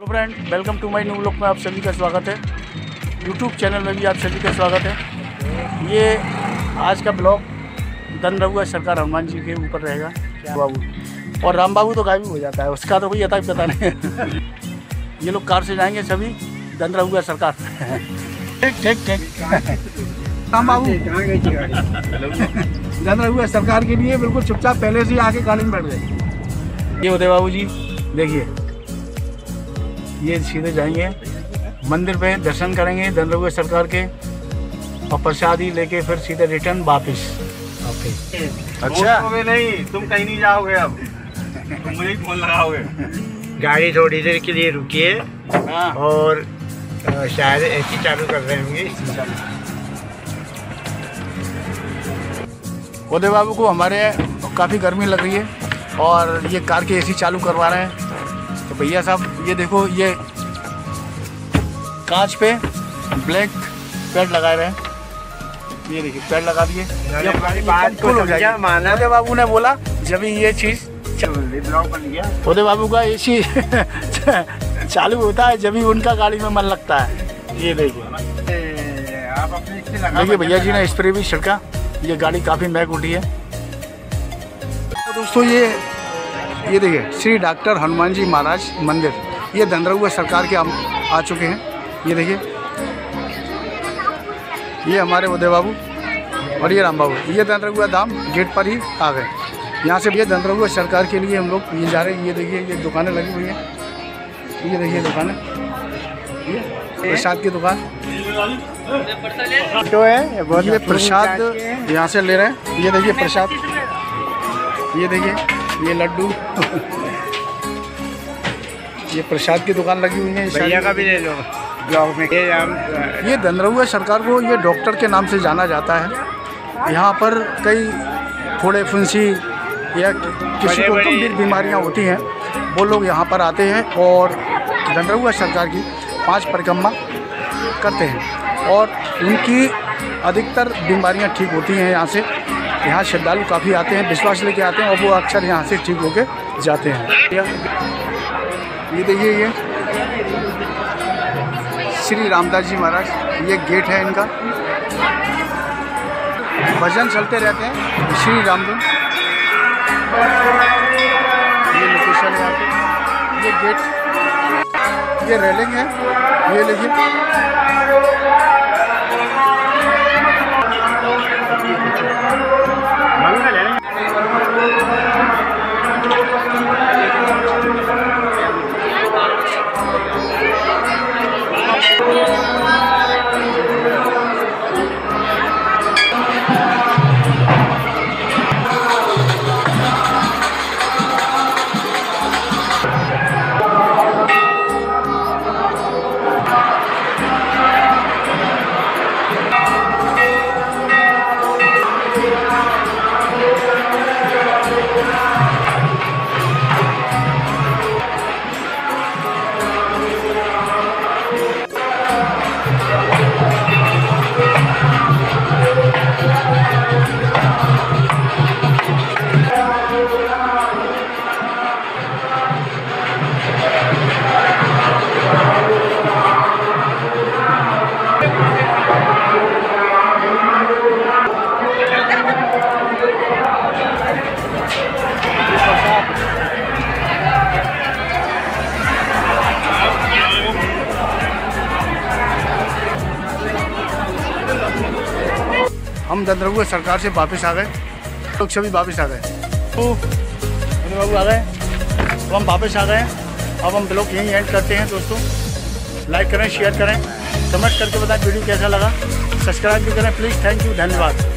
तो friend, welcome to my new vlog में आप सभी का स्वागत है। यूट्यूब चैनल में भी आप सभी का स्वागत है। ये आज का ब्लॉग दंदरुआ सरकार हनुमान जी के ऊपर रहेगा। बाबू और राम बाबू तो गायब हो जाता है, उसका तो कोई अता पता नहीं। ये लोग कार से जाएंगे सभी दंदरुआ सरकार। ठीक राम बाबू दंदरुआ सरकार के लिए बिल्कुल चुपचाप पहले से आके गाड़ी में बैठ गए। ये होते बाबू जी, देखिए ये सीधे जाएंगे मंदिर पे, दर्शन करेंगे दंदरुआ सरकार के और प्रसादी लेके फिर सीधे रिटर्न वापस। अच्छा नहीं, तुम कहीं नहीं जाओगे अब, तुम मुझे फोन लगाओगे। गाड़ी थोड़ी देर के लिए रुकिए और शायद एसी चालू कर रहे होंगे। उदय बाबू को हमारे काफ़ी गर्मी लग रही है और ये कार के एसी चालू करवा रहे हैं। तो भैया साहब ये देखो, ये कांच पे ब्लैक पैड लगाए रहे हैं। ये देखिए पैड लगा दिए। उदय बाबू ने बोला जब ये चीज़ उदय बाबू का एसी चालू होता है जब ही उनका गाड़ी में मन लगता है। ये देखिए देखिए भैया जी ने स्प्रे भी छिड़का। ये गाड़ी काफ़ी महक उठी है। तो दोस्तों ये देखिए श्री डॉक्टर हनुमान जी महाराज मंदिर, ये दंदरुआ सरकार के आ चुके हैं। ये देखिए ये हमारे उदय बाबू और ये राम बाबू, ये दंदरुआ धाम गेट पर ही आ गए। यहाँ से ये दंदरुआ सरकार के लिए हम लोग ये जा रहे हैं। ये देखिए ये दुकानें लगी हुई हैं। ये देखिए दुकानें, ये प्रसाद की दुकान तो है बहुत, ये प्रसाद यहाँ से ले रहे हैं। ये देखिए प्रसाद, ये देखिए ये लड्डू। ये प्रसाद की दुकान लगी हुई है। भैया का भी ले लो ब्लॉग में। ये दंदरुआ सरकार को ये डॉक्टर के नाम से जाना जाता है। यहाँ पर कई फोड़े फुंसी या किसी को गंभीर बीमारियाँ होती हैं, वो लोग यहाँ पर आते हैं और दंदरुआ सरकार की 5 परिक्रमा करते हैं और उनकी अधिकतर बीमारियाँ ठीक होती हैं। यहाँ से यहाँ श्रद्धालु काफ़ी आते हैं, विश्वास लेके आते हैं और वो अक्सर यहाँ से ठीक होके जाते हैं। ये देखिए ये श्री रामदास जी महाराज, ये गेट है इनका। भजन चलते रहते हैं श्री रामधुन। ये लोकेशन है यहाँ पे, ये गेट, ये रेलिंग है। ये देखिए हम दंदरुआ सरकार से वापस आ गए, लोग सभी वापस आ गए। तो उदय बाबू आ गए, तो हम वापस आ गए। अब हम ब्लॉग यहीं एंड करते हैं। दोस्तों लाइक करें, शेयर करें, कमेंट करके बताएं वीडियो कैसा लगा, सब्सक्राइब भी करें प्लीज़। थैंक यू, धन्यवाद।